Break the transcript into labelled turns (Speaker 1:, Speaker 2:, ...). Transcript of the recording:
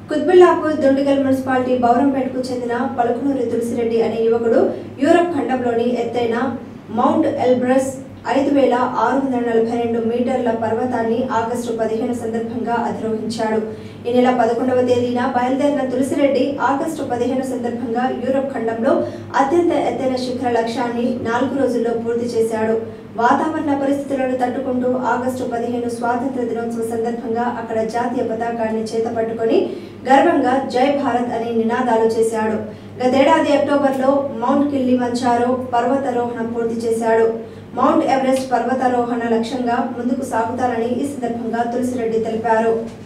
Speaker 1: Quthbullapur Dundigal municipality బౌరంపేటకు చెందిన పలుకునూరి తులసిరెడ్డి అనే యువకుడు యూరప్ ఖండంలోని ఎత్తైన మౌంట్ ఎల్బ్రస్ 5642 మీటర్ల పర్వతాన్ని ఆగస్టు 15 సందర్భంగా అధిరోహించాడు. ఈ నెల 11వ తేదీన బయలుదేరిన తులసిరెడ్డి ఆగస్టు 15 సందర్భంగా యూరప్ ఖండంలో అత్యంత ఎత్తైన శిఖర లక్ష్యాన్ని 4 రోజుల్లో పూర్తి చేశాడు. వాతావరణ పరిస్థితులను తట్టుకుంటూ ఆగస్టు 15 స్వాతంత్ర దినోత్సవ సందర్భంగా అక్కడ జాతీయ పతాకాన్ని చేతపట్టుకొని గర్వంగా జై భారత్ అని నినాదాలు చేశాడు. గతేడాది అక్టోబర్లో మౌంట్ కిల్లిమంజారో పర్వతారోహణ పూర్తి చేశాడు. మౌంట్ ఎవరెస్ట్ పర్వతారోహణ లక్ష్యంగా ముందుకు సాగుతారని ఈ సందర్భంగా తులసిరెడ్డి తెలిపారు.